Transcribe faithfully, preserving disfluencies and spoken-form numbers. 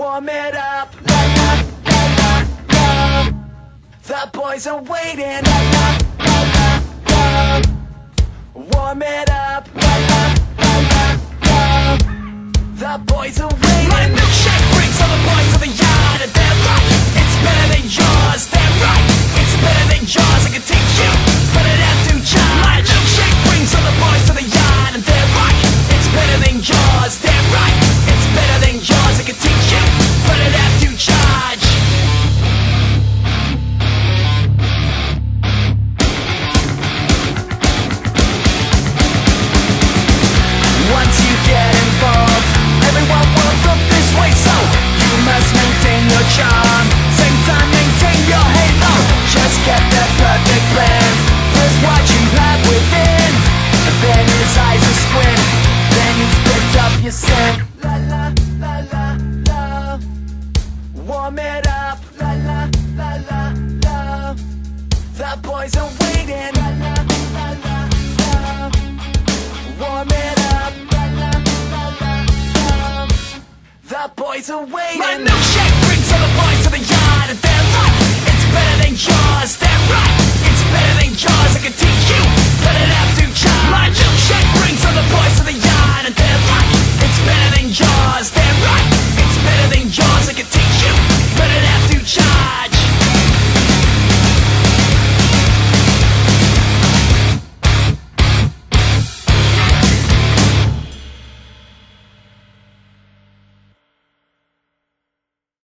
warm it up. La la la la la. The boys are waiting. La la la la la. Warm it up. La la la la la. The boys are waiting. My milkshake brings all the boys to the yard, and they're right. It's better than yours. They're right. It's better than yours. I can teach you, but it have to charge. My milkshake brings all the boys to the yard, and they're right. It's better than yours. They're right. It's better than yours. I can teach you, but it have to charge. Once you get involved, everyone will look this way, so you must maintain your charm. Same time, maintain your halo. Just get the perfect blend. Here's what you have within, and then his eyes are squint. Then you spit up your sin. La la la la la. Warm it up. La la la la la. The boys are waiting. La la la la la. Warm it up. La la la la la. The boys are waiting. My milkshake.